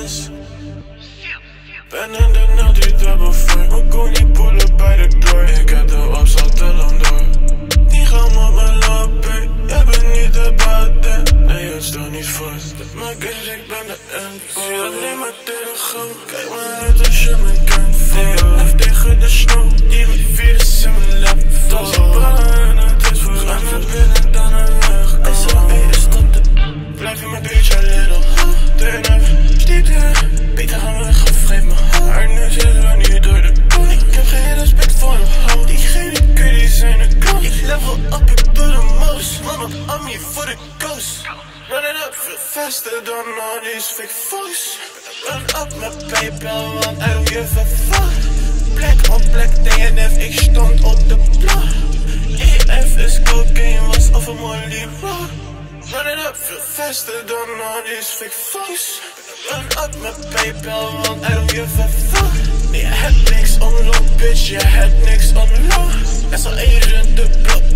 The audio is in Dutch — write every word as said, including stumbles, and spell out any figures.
is. Ben in de nacht die double fire. Mijn koenie poelen bij de door. Ik heb de opslag, tel hem door. Die gaan op mijn lopen. Jij bent niet de buiten. Nee, het staat niet vast. Maar guys, ik ben de endboy. Zie alleen maar telegram. Kijk maar uit als je me kent. Even tegen de snow. Die met virus in mijn lap. Als ik baan en het is voor ga naar binnen dan een weg. S L E is tot de. Blijf in mijn beetje little. D N F, stieten. Beter gaan weg of geef me haar. Nu zitten we niet door de kooi. Ik heb geen respect voor een hou. Diegene kun die zijn een kant. Ik level up, ik doe de most. Man op Ami voor de coast. Run it up, veel faster dan all these fake foes. Run up met PayPal, want I don't give a fuck. Black on black D N F, ik stond op de blok. E F is cocaine, was of een molly raw. Run it up, veel faster dan all these fake foes. Run up met PayPal, want I don't give a fuck. Nee, je hebt niks on low, bitch, je hebt niks on low. S L agent, de blok.